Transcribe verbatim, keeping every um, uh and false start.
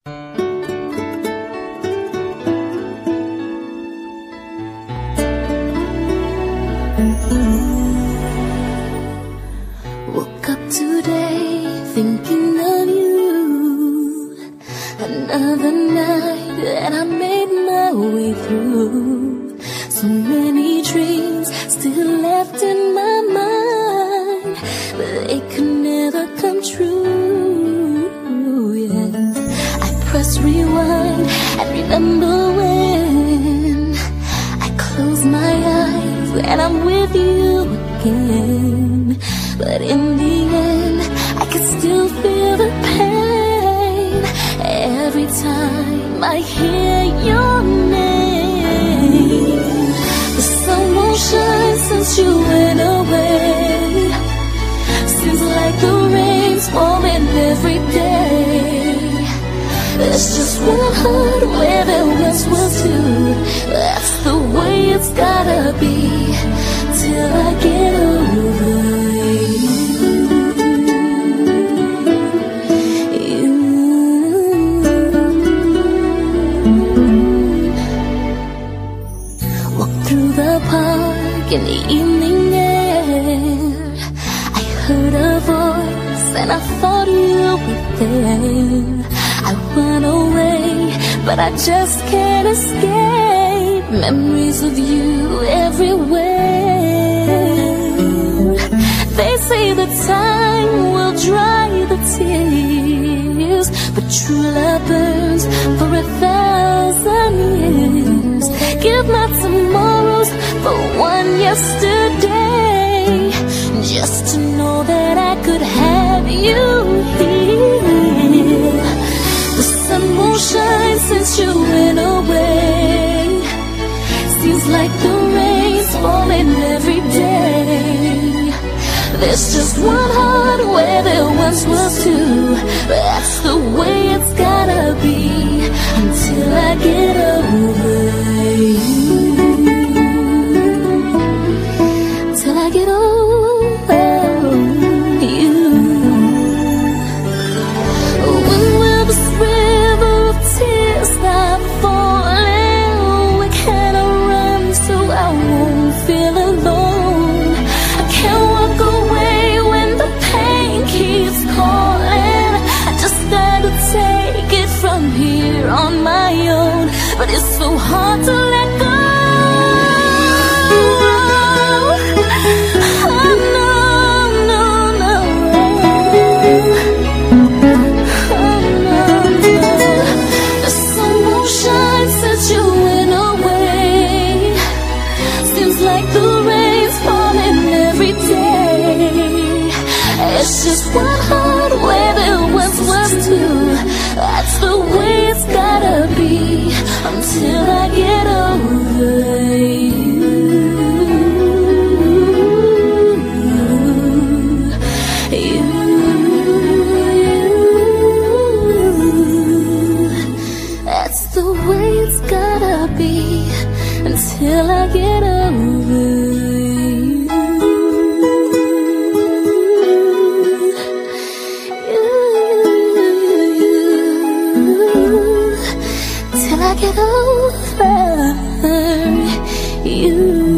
Woke up today thinking of you. Another night that I made my way through. So many dreams still left in my mind, but they could never come true. Yeah. I press rewind and remember when I close my eyes and I'm with you again. But in the end, I can still feel the pain every time I hear your name. The sun won't shine since you went away. Seems like the rain's falling every day. There's just one heart where there once was two. That's the way it's gotta be till I get over in the evening air. I heard a voice and I thought you were there. I run away, but I just can't escape memories of you everywhere. They say that time will dry the tears, but true love burns for a thousand years. Give my tomorrows for one yesterday, just to know that I could have you here. The sun won't shine since you went away. Seems like the rain's falling every day. There's just one heart where there once was two. That's the way it's gotta be until I get over you. Till I get over you. When will this river of tears stop falling? Where can I run so I won't feel alone? I can't walk away when the pain keeps calling. I just gotta take it from here on my own, but it's so hard to let go. It's just one heart where there once was two. That's the way it's gotta be until I get over you. You, you. That's the way it's gotta be until I get over you. Till I get over you.